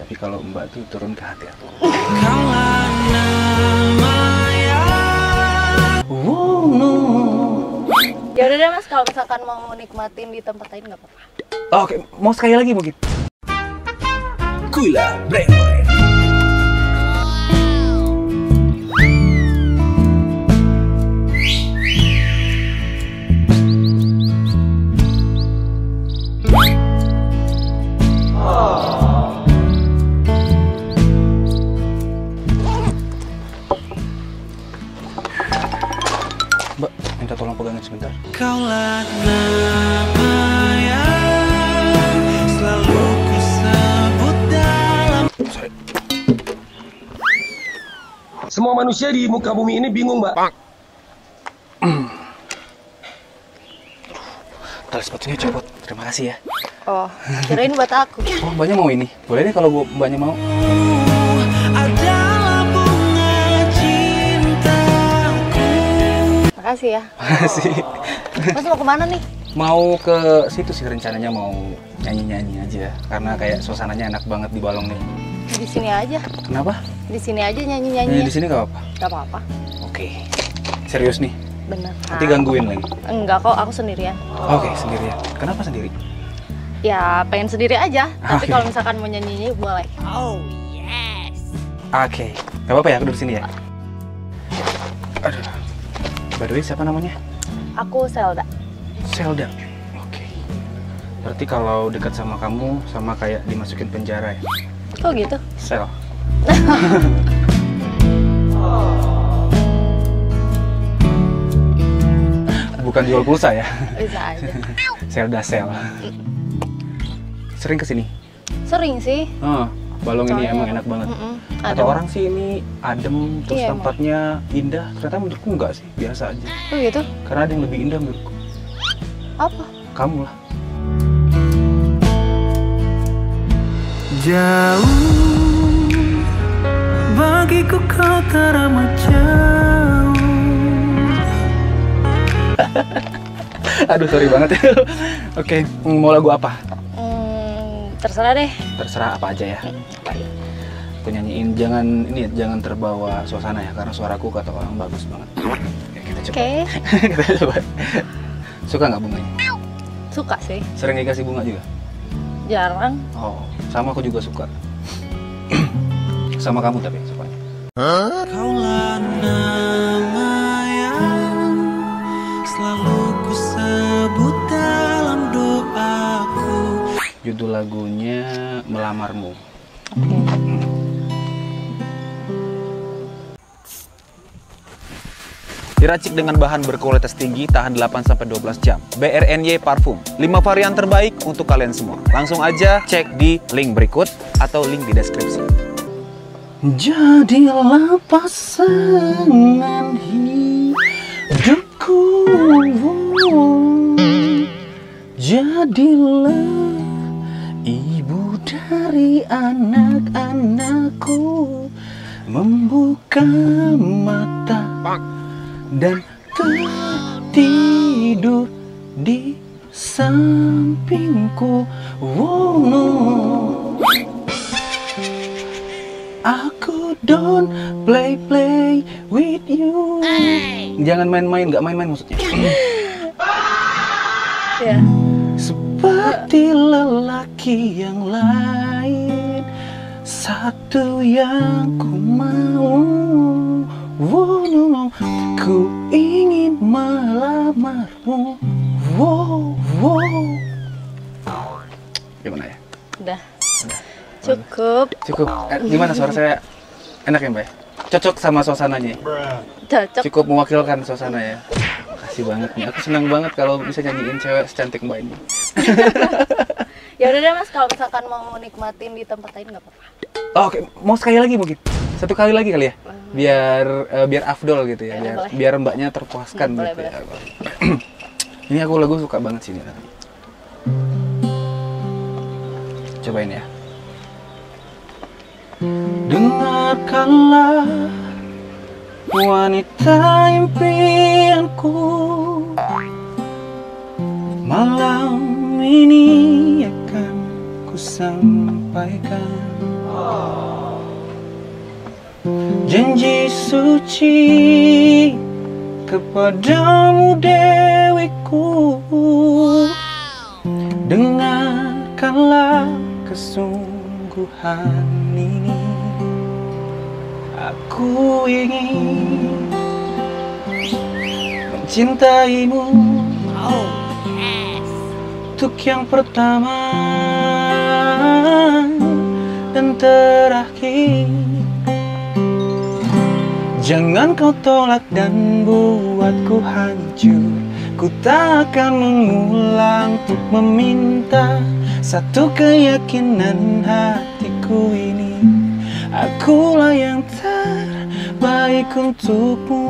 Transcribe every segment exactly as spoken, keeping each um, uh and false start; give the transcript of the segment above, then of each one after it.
Tapi kalau Mbak tuh turun ke hati aku. Wow, no. Ya udah deh Mas, kalau misalkan mau nikmatin di tempat lain nggak apa-apa. Oh, oke, mau sekali lagi mungkin. Gula Brewboy. Mbak, minta tolong pegangin sebentar. Kaulah nama yang selalu ku sebut dalam. Sorry. Semua manusia di muka bumi ini bingung, Mbak. Tali sepatunya copot. Terima kasih ya. Oh, kirain buat aku. Oh, Mbaknya mau ini? Boleh nih kalau Mbaknya mau. Adalah bunga cintaku. Makasih ya. Makasih. Mas mau kemana nih? Mau ke situ sih rencananya, mau nyanyi-nyanyi aja. Karena kayak suasananya enak banget di Balong nih. Di sini aja. Kenapa? Di sini aja Nyanyi nyanyi-nyanyi. di sini gak apa-apa? Gak apa-apa. Oke. Serius nih? Bener. Nanti gangguin lagi? Enggak kok, aku sendirian. Oke, sendirian. Kenapa sendiri? Ya pengen sendiri aja. Tapi Oke. kalau misalkan mau nyanyi boleh. Oh yes. Oke. Gak apa-apa ya, aku duduk sini ya? Aduh. By the way, siapa namanya? Aku Selda. Selda. Oke. Berarti kalau dekat sama kamu, sama kayak dimasukin penjara ya? Kok gitu? Sel. Bukan jual pulsa ya? Bisa aja. Selda Sel. Sering kesini? Sering sih. Oh, Balong ini Soalnya- emang enak banget. Mm-mm. Kata Ada. orang sih ini adem, terus Iya, tempatnya indah. Ternyata menurutku enggak sih, biasa aja. Oh gitu? Karena ada yang lebih indah menurutku. Apa? Kamu lah. Jauh bagiku kau teramat jauh. Aduh, sorry banget ya. Oke, mau lagu apa? Hmm, terserah deh. Terserah apa aja ya. Aku nyanyiin, jangan ini ya, jangan terbawa suasana ya, karena suaraku kata orang bagus banget. Ya, kita coba. Oke. Kita coba. Suka nggak bunganya? Suka sih. Sering dikasih bunga juga? Jarang. Oh, sama aku juga suka. Sama kamu tapi sukanya. Kaulah nama yang selalu ku sebut dalam doaku. Judul lagunya Melamarmu. Oke. Diracik dengan bahan berkualitas tinggi, tahan delapan sampai dua belas jam. B R N Y Parfum. lima varian terbaik untuk kalian semua. Langsung aja cek di link berikut atau link di deskripsi. Jadilah pasangan hidupku, jadilah ibu dari anak-anakku, membuka mata dan tertidur di sampingku. Wow, no. Aku don't play play with you. Jangan main-main, nggak main-main maksudnya. Ya. Seperti lelaki yang lain, satu yang ku mau. Wow, no, no. Ku ingin melamarmu. Wow, wow. Gimana ya? Udah. Cukup. Cukup. Eh, gimana suara saya? Enak ya, Mbak? Cocok sama suasananya? Cocok. Cukup mewakilkan suasana ya? Makasih banget nih. Aku senang banget kalau bisa nyanyiin cewek secantik Mbak ini. Ya udah deh Mas, kalau misalkan mau nikmatin di tempat lain nggak apa-apa. Oh, oke, mau sekali lagi mungkin? Satu kali lagi kali ya? Biar uh, biar afdol gitu ya, Ya, biar, boleh. biar Mbaknya terpuaskan Ya, boleh, gitu ya. boleh. Ini aku lagu suka banget sih ini. Cobain ya. Dengarkanlah wanita impianku, malam ini akan ku sampaikan janji suci kepadamu dewiku. Dengarkanlah kesungguhan ini. Aku ingin mencintaimu untuk yang pertama dan terakhir. Jangan kau tolak dan buatku hancur. Ku tak akan mengulang untuk meminta satu keyakinan hatiku ini. Akulah yang terbaik untukmu.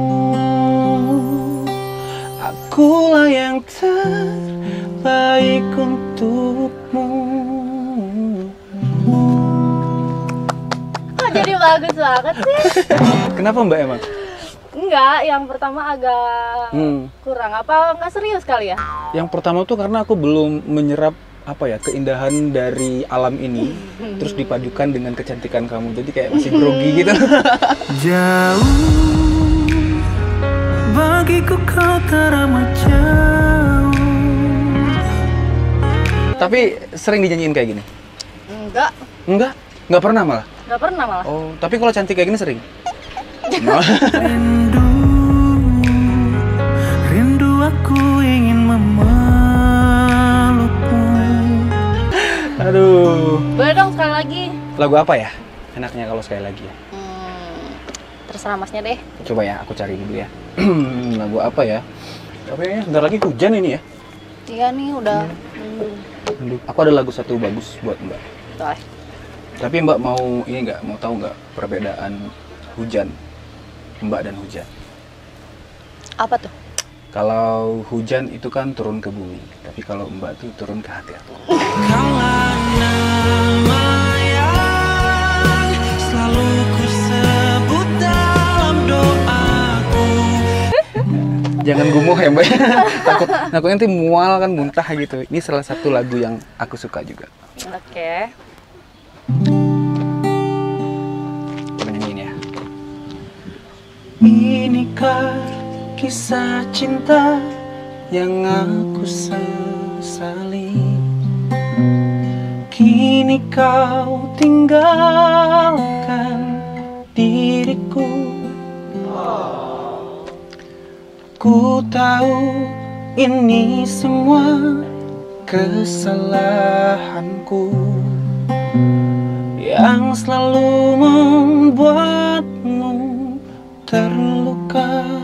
Akulah yang terbaik untukmu. Kok jadi bagus banget sih? Kenapa Mbak emang? Enggak, yang pertama agak Hmm. kurang. Apa nggak serius kali ya? Yang pertama tuh karena aku belum menyerap apa ya keindahan dari alam ini, terus dipadukan dengan kecantikan kamu, jadi kayak masih grogi gitu. Jauh bagiku kau teramat jauh. Tapi sering dinyanyiin kayak gini? Enggak, Enggak, nggak pernah malah. nggak pernah malah. Oh, tapi kalau cantik kayak gini sering. Rindu, rindu aku ingin memelukmu. Aduh. Boleh dong sekali lagi. Lagu apa ya? Enaknya kalau sekali lagi ya. Hmm, terserah masnya deh. Coba ya, aku cari dulu ya. Lagu apa ya? Tapi kayaknya sebentar lagi hujan ini ya. Iya nih udah. Hmm. Aduh, aku ada lagu satu bagus buat Mbak. Tuh. Tapi Mbak mau ini nggak? Mau tahu nggak perbedaan hujan Mbak dan hujan? Apa tuh? Kalau hujan itu kan turun ke bumi, tapi kalau Mbak tuh turun ke hati aku. Kaulah nama yang selalu ku sebut dalam doaku. Jangan gumuh ya Mbak. Takut, takut nanti mual kan, muntah gitu. Ini salah satu lagu yang aku suka juga. Oke. Coba nyanyiin ya. Inikah kisah cinta yang aku sesali? Kini kau tinggalkan diriku. Ku tahu ini semua kesalahanku yang selalu membuatmu terluka.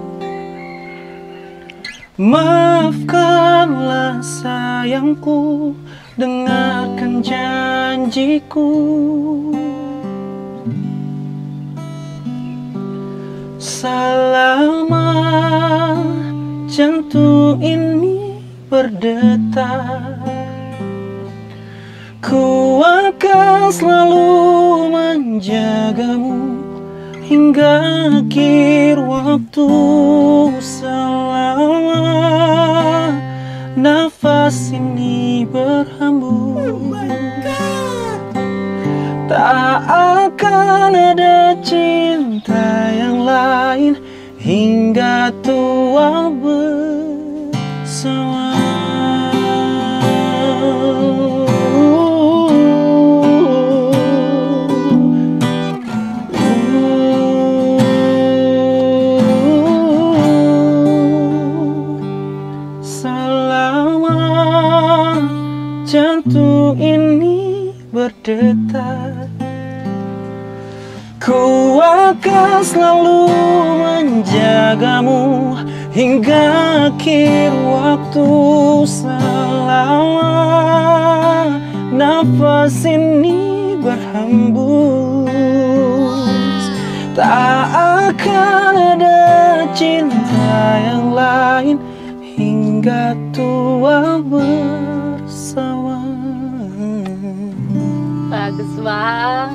Maafkanlah sayangku, dengarkan janjiku. Selama jantung ini berdetak, ku akan selalu menjagamu hingga akhir waktu. Selama nafas ini berhembus, tak akan ada cinta yang lain hingga tua bersama. Selama jantung ini berdetak, ku akan selalu menjagamu hingga akhir waktu. Selama nafas ini berhembus, tak akan ada cinta yang lain hingga tua bersama. Bagus banget.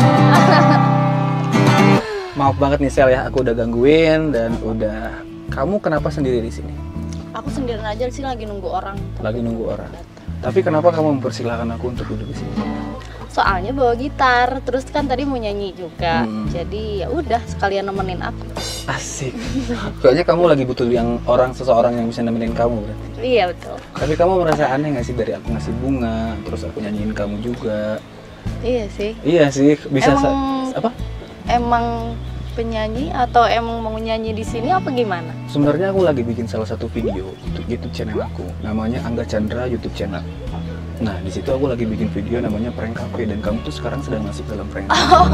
Maaf banget nih Sel ya, aku udah gangguin dan udah. Kamu kenapa sendiri di sini? Aku sendirian aja sih, lagi nunggu orang. Lagi nunggu orang. Tapi kenapa kamu mempersilahkan aku untuk duduk di sini? Soalnya bawa gitar, terus kan tadi mau nyanyi juga. Hmm. Jadi ya udah sekalian nemenin aku. Asik. Kayaknya kamu lagi butuh yang orang seseorang yang bisa nemenin kamu berarti. Iya betul. Tapi kamu merasa aneh nggak sih dari aku ngasih bunga, terus aku nyanyiin kamu juga? Iya sih. Iya sih, bisa Emang- sa- apa? Emang penyanyi atau emang mau nyanyi di sini apa gimana? Sebenarnya aku lagi bikin salah satu video untuk YouTube channel aku, namanya Angga Chandra YouTube channel. Nah, di situ aku lagi bikin video namanya Prank Cafe dan kamu tuh sekarang sedang masuk dalam prank.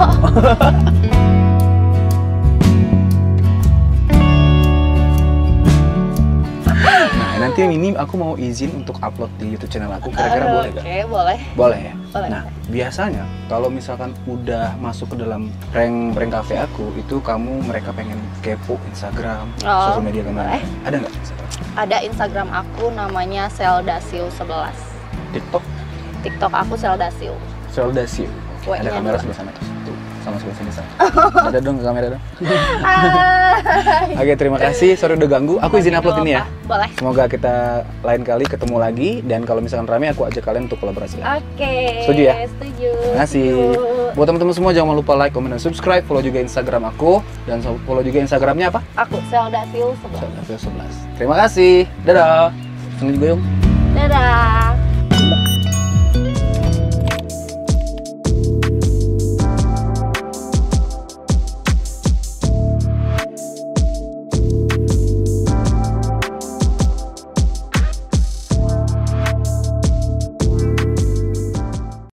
Nah, nanti ini aku mau izin untuk upload di YouTube channel aku, kira-kira boleh Oke, gak? boleh. Boleh ya? Boleh. Nah, biasanya kalau misalkan udah masuk ke dalam prank prank cafe aku, itu kamu mereka pengen kepo Instagram, Oh, sosial media kemana? boleh. Ada nggak? Instagram? Ada Instagram aku namanya Seldasiu sebelas. TikTok? TikTok aku Seldasiu. Seldasiu. W-nya Ada kamera dua. sebelah sana tuh. Tuh, sama sebelah sini sana. Ada dong ke kamera dong. Hai. Oke, terima kasih. Sorry udah ganggu. Aku izin Oke, upload gak ini ya. apa-apa. Boleh. Semoga kita lain kali ketemu lagi dan kalau misalkan rame aku ajak kalian untuk kolaborasi lagi. Oke. Setuju ya? Setuju. Terima kasih. Setuju. Buat teman-teman semua jangan lupa like, comment, dan subscribe. Follow juga Instagram aku dan follow juga Instagramnya apa? Aku Seldasiu sebelas. Sebelas. Terima kasih. Dadah. Senang juga Yung. Dadah.